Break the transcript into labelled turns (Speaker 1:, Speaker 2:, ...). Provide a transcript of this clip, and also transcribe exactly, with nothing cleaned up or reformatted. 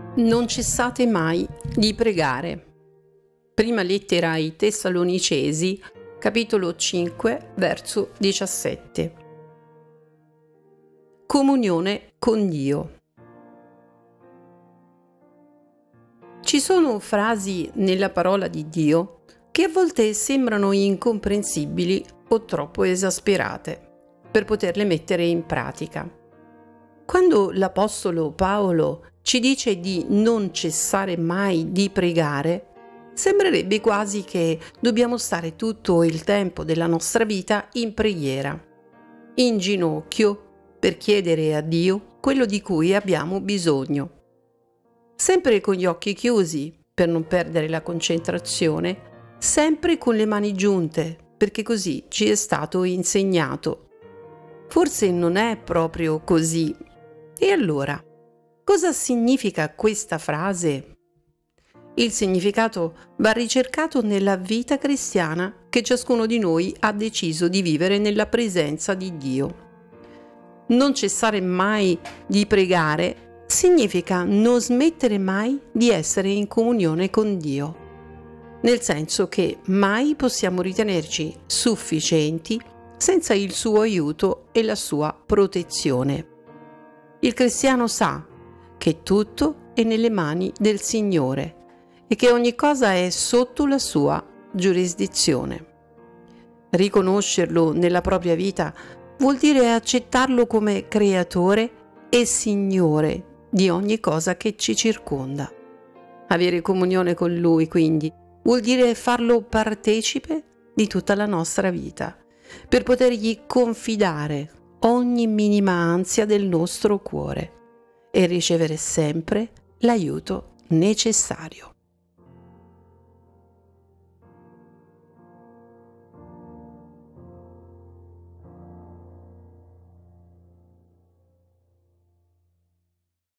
Speaker 1: Non cessate mai di pregare. Prima lettera ai Tessalonicesi, capitolo cinque, verso diciassette. Comunione con Dio. Ci sono frasi nella parola di Dio che a volte sembrano incomprensibili o troppo esasperate per poterle mettere in pratica. Quando l'Apostolo Paolo ci dice di non cessare mai di pregare, sembrerebbe quasi che dobbiamo stare tutto il tempo della nostra vita in preghiera, in ginocchio, per chiedere a Dio quello di cui abbiamo bisogno. Sempre con gli occhi chiusi, per non perdere la concentrazione, sempre con le mani giunte, perché così ci è stato insegnato. Forse non è proprio così. E allora, cosa significa questa frase? Il significato va ricercato nella vita cristiana che ciascuno di noi ha deciso di vivere nella presenza di Dio. Non cessare mai di pregare significa non smettere mai di essere in comunione con Dio, nel senso che mai possiamo ritenerci sufficienti senza il suo aiuto e la sua protezione. Il cristiano sa che tutto è nelle mani del Signore e che ogni cosa è sotto la sua giurisdizione. Riconoscerlo nella propria vita vuol dire accettarlo come creatore e Signore di ogni cosa che ci circonda. Avere comunione con Lui, quindi, vuol dire farlo partecipe di tutta la nostra vita, per potergli confidare ogni minima ansia del nostro cuore e ricevere sempre l'aiuto necessario.